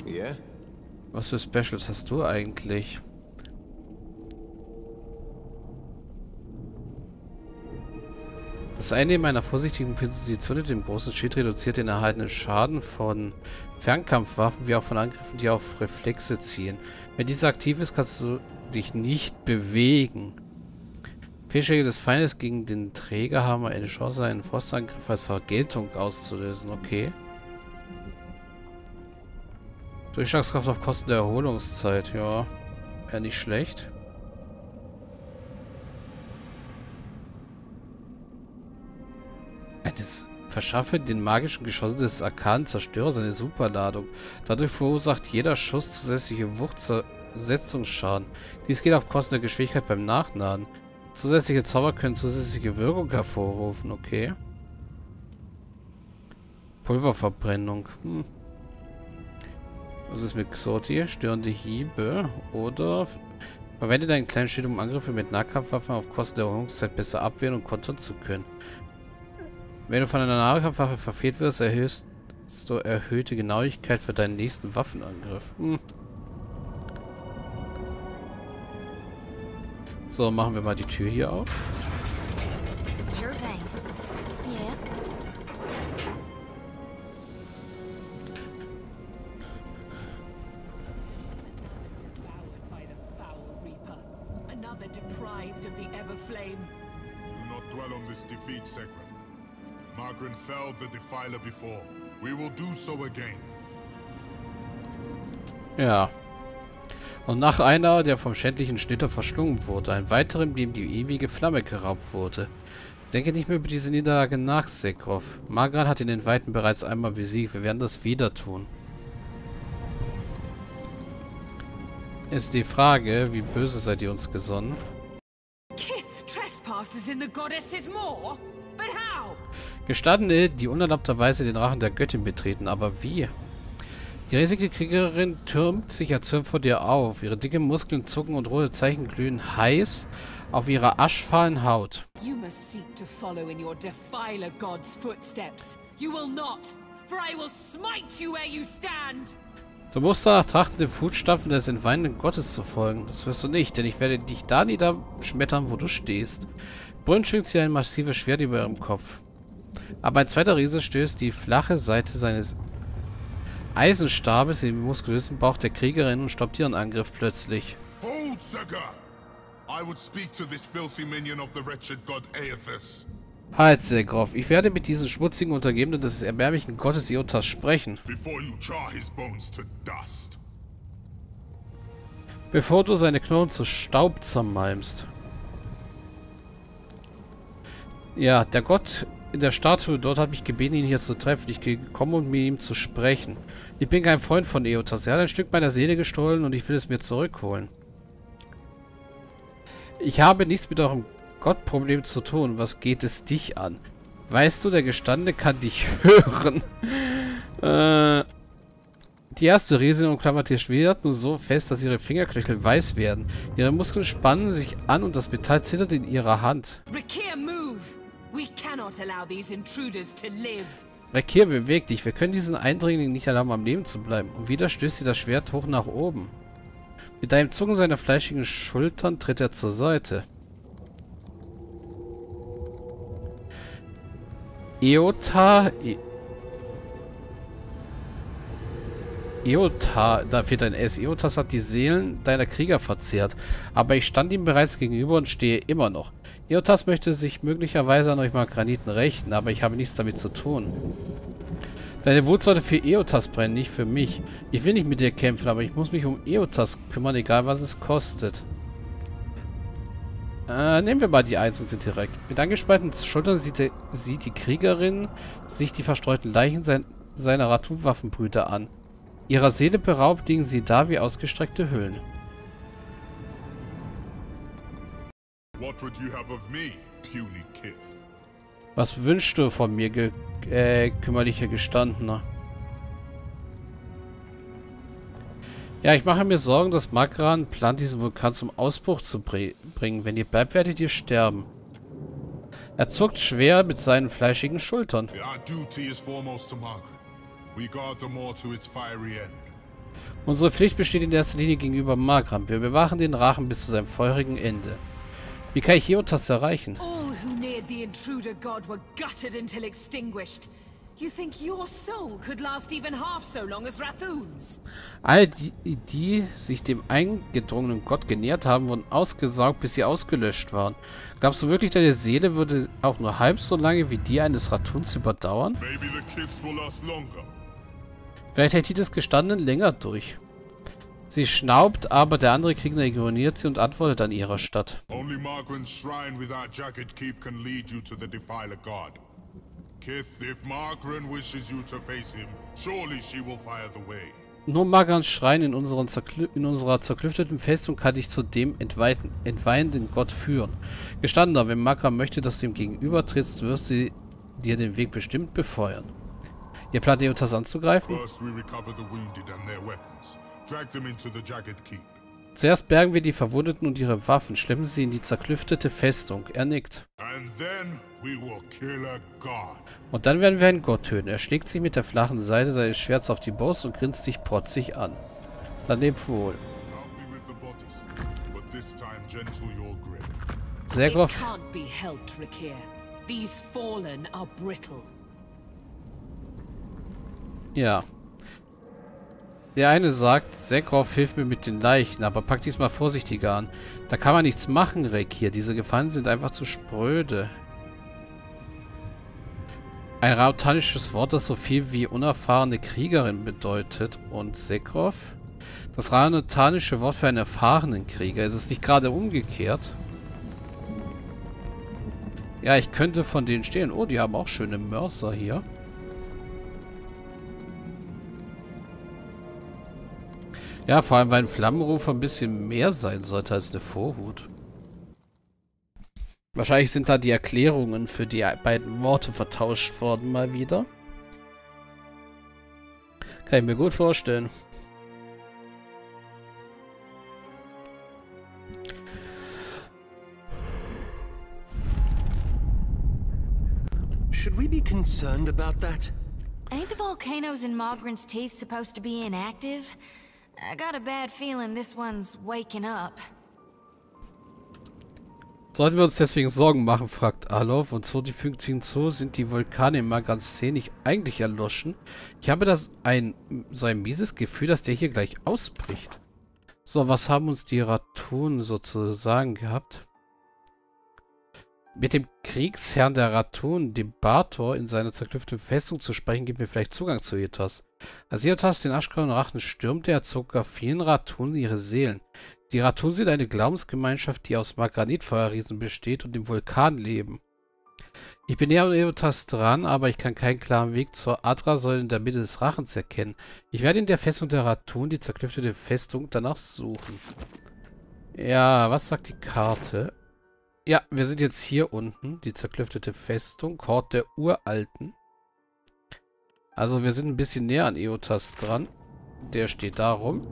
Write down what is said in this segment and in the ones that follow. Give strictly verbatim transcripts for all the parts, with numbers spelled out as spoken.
Yeah? Was für Specials hast du eigentlich? Das Einnehmen meiner vorsichtigen Position mit dem großen Schild reduziert den erhaltenen Schaden von Fernkampfwaffen wie auch von Angriffen, die auf Reflexe zielen. Wenn dieser aktiv ist, kannst du dich nicht bewegen. Fehlschläge des Feindes gegen den Träger haben eine Chance, einen Frostangriff als Vergeltung auszulösen. Okay. Durchschlagskraft auf Kosten der Erholungszeit. Ja, wäre nicht schlecht. Eines verschaffe den magischen Geschossen des arkanen Zerstörer seine Superladung. Dadurch verursacht jeder Schuss zusätzliche Wuchtsetzungsschaden. Dies geht auf Kosten der Geschwindigkeit beim Nachladen. Zusätzliche Zauber können zusätzliche Wirkung hervorrufen. Okay. Pulververbrennung. Hm. Was ist mit Xoti? Störende Hiebe. Oder verwende deinen kleinen Schild, um Angriffe mit Nahkampfwaffen auf Kosten der Erholungszeit besser abwehren und kontern zu können. Wenn du von einer Nahkampfwaffe verfehlt wirst, erhöhst du erhöhte Genauigkeit für deinen nächsten Waffenangriff. Hm. So, machen wir mal die Tür hier auf. Sure thing. Yeah. Devoured by the foul reaper. Another deprived of the Everflame. Do not dwell on this defeat, Sekra. Margren felled the Defiler before. We will do so again. Ja. Und nach einer, der vom schändlichen Schnitter verschlungen wurde, ein weiteren, dem die ewige Flamme geraubt wurde. Denke nicht mehr über diese Niederlage nach, Sekrov. Margren hat ihn in den Weiten bereits einmal besiegt. Wir werden das wieder tun. Ist die Frage, wie böse seid ihr uns gesonnen? Kith trespasses in the goddess's maw? But how? Gestandene, die unerlaubterweise den Rachen der Göttin betreten, aber wie? Die riesige Kriegerin türmt sich erzürnt vor dir auf. Ihre dicken Muskeln zucken und rote Zeichen glühen heiß auf ihrer aschfahlen Haut. You must seek to follow in your Defiler god's footsteps. You will not, for I will smite you where you stand. Du musst danach trachten, den Fußstapfen des entweihenden Gottes zu folgen. Das wirst du nicht, denn ich werde dich da niederschmettern, wo du stehst. Brüllend schwingt sie ein massives Schwert über ihrem Kopf. Aber ein zweiter Riese stößt die flache Seite seines Eisenstabes in den muskulösen Bauch der Kriegerin und stoppt ihren Angriff plötzlich. Hold, Sega! I would speak to this filthy minion of the wretched god Aethys. Halt, Segrov. Ich werde mit diesen schmutzigen Untergebenen des erbärmlichen Gottes Iotas sprechen. Before you char his bones to dust. Bevor du seine Knochen zu Staub zermalmst. Ja, der Gott in der Statue dort hat mich gebeten, ihn hier zu treffen. Ich bin gekommen, um mit ihm zu sprechen. Ich bin kein Freund von Eotas. Er hat ein Stück meiner Seele gestohlen und ich will es mir zurückholen. Ich habe nichts mit eurem Gottproblem zu tun. Was geht es dich an? Weißt du, der Gestandene kann dich hören. äh, die erste Riesin umklammert ihr Schwert nur so fest, dass ihre Fingerknöchel weiß werden. Ihre Muskeln spannen sich an und das Metall zittert in ihrer Hand. Rakir, move! We cannot allow these intruders to live. Rakir, beweg dich. Wir können diesen Eindringling nicht erlauben, am Leben zu bleiben. Und wieder stößt sie das Schwert hoch nach oben. Mit einem Zucken seiner fleischigen Schultern tritt er zur Seite. Eota... E Eota... Da fehlt ein S. Eotas hat die Seelen deiner Krieger verzehrt. Aber ich stand ihm bereits gegenüber und stehe immer noch. Eotas möchte sich möglicherweise an euch Margraniten rächen, aber ich habe nichts damit zu tun. Deine Wut sollte für Eotas brennen, nicht für mich. Ich will nicht mit dir kämpfen, aber ich muss mich um Eotas kümmern, egal was es kostet. Äh, nehmen wir mal die eins und sind direkt. Mit angespannten Schultern sieht, der, sieht die Kriegerin sich die verstreuten Leichen sein, seiner Ratu-Waffenbrüder an. Ihrer Seele beraubt liegen sie da wie ausgestreckte Hüllen. What would you have of me, puny Kith? Was wünschst du von mir, ge äh, kümmerlicher Gestandener? Ja, ich mache mir Sorgen, dass Margren plant, diesen Vulkan zum Ausbruch zu bringen. Wenn ihr bleibt, werdet ihr sterben. Er zuckt schwer mit seinen fleischigen Schultern. Our duty is foremost to Margren. We guard the moor to its fiery end. Unsere Pflicht besteht in erster Linie gegenüber Markram. Wir bewachen den Rachen bis zu seinem feurigen Ende. Wie kann ich Hiotas erreichen? All who neared the intruder god were gutted until extinguished. You think your soul could last even half so long as Rathoon's? All die, die sich dem eingedrungenen Gott genähert haben, wurden ausgesaugt, bis sie ausgelöscht waren. Glaubst du wirklich, deine Seele würde auch nur halb so lange wie die eines Rathuns überdauern? Maybe the kiss will last longer. Vielleicht hält die des Gestandenen länger durch. Sie schnaubt, aber der andere Krieger ignoriert sie und antwortet an ihrer Stadt. Only Margaren's shrine without Jagged Keep can lead you to the Defiler God. Kith, if Margaren wishes you to face him, surely she will fire the way. Nur Margarans Schrein in, unseren Zerklü in unserer zerklüfteten Festung kann dich zu dem entweihten, entweihenden Gott führen. Gestandener, wenn Margaran möchte, dass du ihm gegenübertrittst, wirst sie dir den Weg bestimmt befeuern. Ihr plant, Hiotas anzugreifen? First we recover the wounded and their weapons. Drag them into the Jagged Keep. Zuerst bergen wir die Verwundeten und ihre Waffen, schleppen sie in die zerklüftete Festung. Er nickt. And then we will kill a god. Und dann werden wir einen Gott töten. Er schlägt sich mit der flachen Seite seines Schwerts auf die Brust und grinst dich protzig an. Dann lebt wohl. Help me with the bodies, but this time gentle your grip. Segroff. It can't be helped, Rakir. These fallen are brittle. Ja. Der eine sagt, Segroff hilft mir mit den Leichen, aber pack diesmal vorsichtiger an. Da kann man nichts machen, Rakir. Diese Gefangenen sind einfach zu spröde. Ein rautanisches Wort, das so viel wie unerfahrene Kriegerin bedeutet. Und Segroff? Das rautanische Wort für einen erfahrenen Krieger. Ist es nicht gerade umgekehrt? Ja, ich könnte von denen stehlen. Oh, die haben auch schöne Mörser hier. Ja, vor allem, weil ein Flammenrufer ein bisschen mehr sein sollte als eine Vorhut. Wahrscheinlich sind da die Erklärungen für die beiden Worte vertauscht worden mal wieder. Kann ich mir gut vorstellen. Should we be concerned about that? Ain't the volcanoes in Mogren's Teeth supposed to be inactive? I got a bad feeling this one's waking up. Sollten wir uns deswegen Sorgen machen, fragt Alov. Und so die fügt hinzu, sind die Vulkane in Margarans See nicht eigentlich erloschen. Ich habe das ein so ein mieses Gefühl, dass der hier gleich ausbricht. So, was haben uns die Ratun sozusagen gehabt? Mit dem Kriegsherrn der Ratun, dem Bator, in seiner zerklüfteten Festung zu sprechen, gibt mir vielleicht Zugang zu Hiotas. Als Hiotas den aschgrauen Rachen stürmte, erzog er vielen Ratun ihre Seelen. Die Ratun sind eine Glaubensgemeinschaft, die aus Margranitfeuerriesen besteht und im Vulkan leben. Ich bin näher an Hiotas dran, aber ich kann keinen klaren Weg zur Adra-Säule in der Mitte des Rachens erkennen. Ich werde in der Festung der Ratun, die zerklüftete Festung, danach suchen. Ja, was sagt die Karte? Ja, wir sind jetzt hier unten, die zerklüftete Festung, Hort der Uralten. Also wir sind ein bisschen näher an Hiotas dran. Der steht da rum.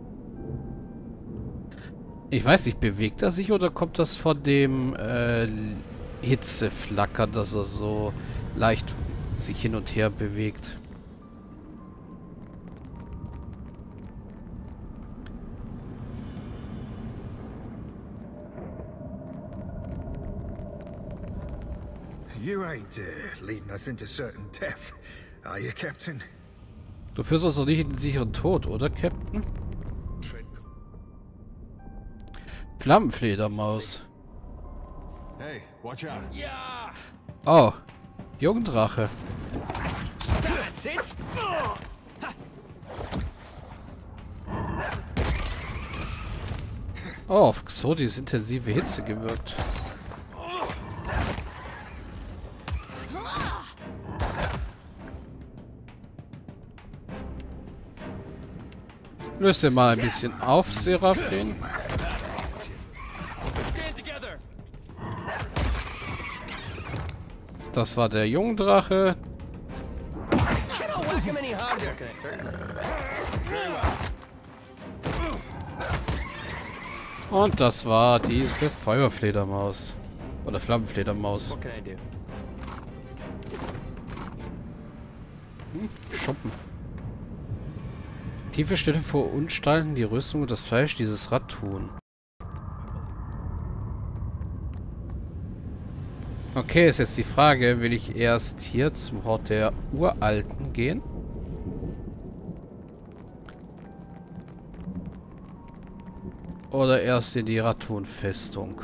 Ich weiß nicht, bewegt er sich oder kommt das von dem äh, Hitzeflacker, dass er so leicht sich hin und her bewegt? You ain't uh, leading us into certain death, are you, Captain? Du führst uns doch nicht in den sicheren Tod, oder, Captain? Flammenfledermaus. Hey, watch out. Yeah. Oh, Jugendrache. That's it. Oh, auf Xodis intensive Hitze gewirkt. Löst ihr mal ein bisschen auf, Seraphin. Das war der Jungdrache. Und das war diese Feuerfledermaus. Oder Flammenfledermaus. Hm, Schuppen. Tiefe Stelle verunstalten die Rüstung und das Fleisch dieses Ratun. Okay, ist jetzt die Frage, will ich erst hier zum Hort der Uralten gehen? Oder erst in die Ratun-Festung?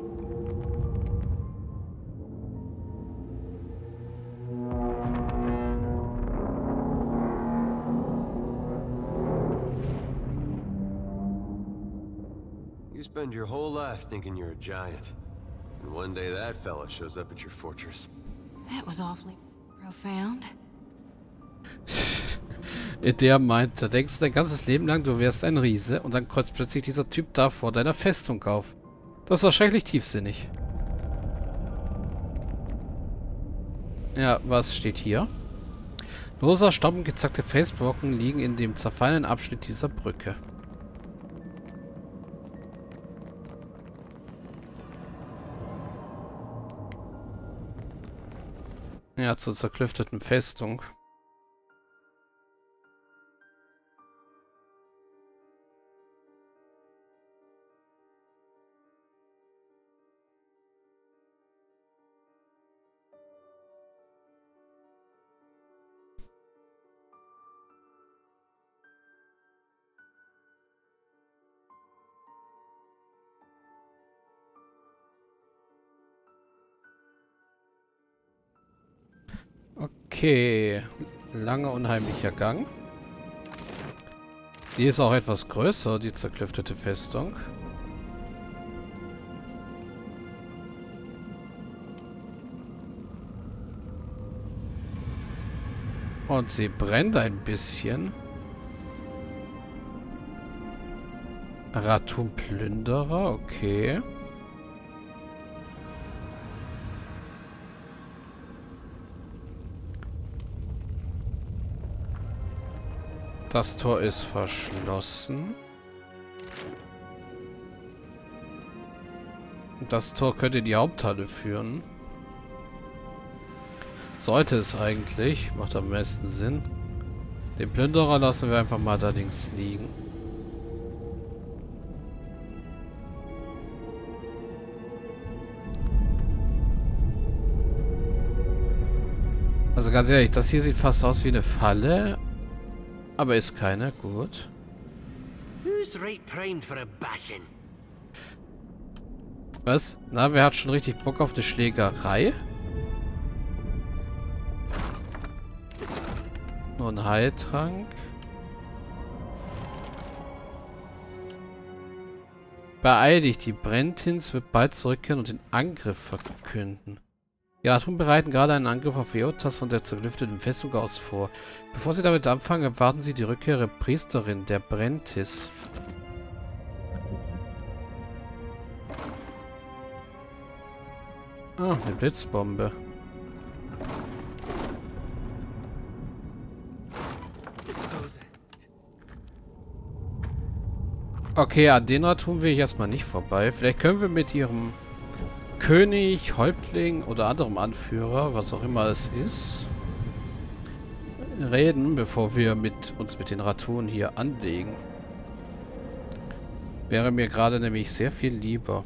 You spend your whole life thinking you're a giant. And one day that fella shows up at your fortress. That was awfully profound. Der meint, da denkst du dein ganzes Leben lang, du wärst ein Riese und dann kreuzt plötzlich dieser Typ da vor deiner Festung auf. Das war schrecklich tiefsinnig. Ja, was steht hier? Loser, staubend gezackte Felsbrocken liegen in dem zerfallenen Abschnitt dieser Brücke. Ja, zur zerklüfteten Festung. Okay, langer, unheimlicher Gang. Die ist auch etwas größer, die zerklüftete Festung. Und sie brennt ein bisschen. Ratun-Plünderer, okay. Das Tor ist verschlossen. Das Tor könnte in die Haupthalle führen. Sollte es eigentlich. Macht am meisten Sinn. Den Plünderer lassen wir einfach mal da links liegen. Also ganz ehrlich, das hier sieht fast aus wie eine Falle. Aber ist keine, gut. Who's right primed for a bashing? Was? Na, wer hat schon richtig Bock auf eine Schlägerei? Nur ein Heiltrank. Beeil dich, die Brentins wird bald zurückkehren und den Angriff verkünden. Die Ratun bereiten gerade einen Angriff auf Eotas von der zerklüfteten Festung aus vor. Bevor sie damit anfangen, erwarten sie die Rückkehr der Priesterin, der Brentis. Ah, eine Blitzbombe. Okay, an den Ratun will ich erstmal nicht vorbei. Vielleicht können wir mit ihrem König, Häuptling oder anderem Anführer, was auch immer es ist, reden, bevor wir mit uns mit den Ratun hier anlegen. Wäre mir gerade nämlich sehr viel lieber.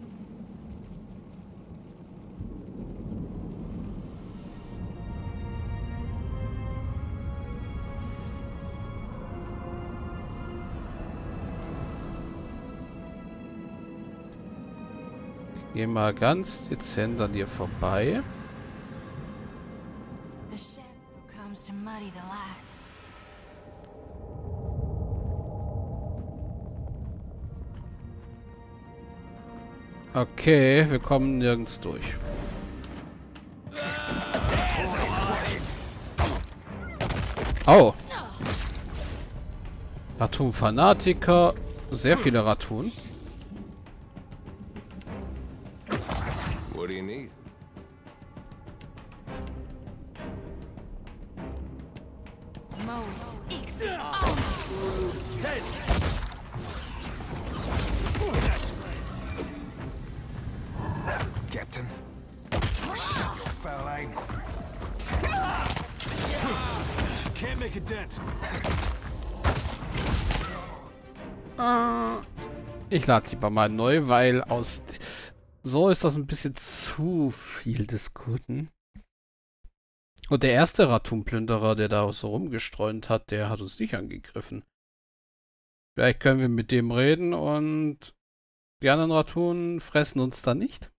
Geh mal ganz dezent an dir vorbei. The shadow comes to muddy the light. Okay, wir kommen nirgends durch. Oh. Ratun-Fanatiker. Sehr viele Ratun. What do you need? Mo Ix. Captain. Shut your foul aim. Can't make a dent. Äh, ich lade lieber mal neu, weil aus... So ist das ein bisschen zu viel des Guten. Und der erste Ratunplünderer, der da so rumgestreunt hat, der hat uns nicht angegriffen. Vielleicht können wir mit dem reden und die anderen Ratunen fressen uns dann nicht.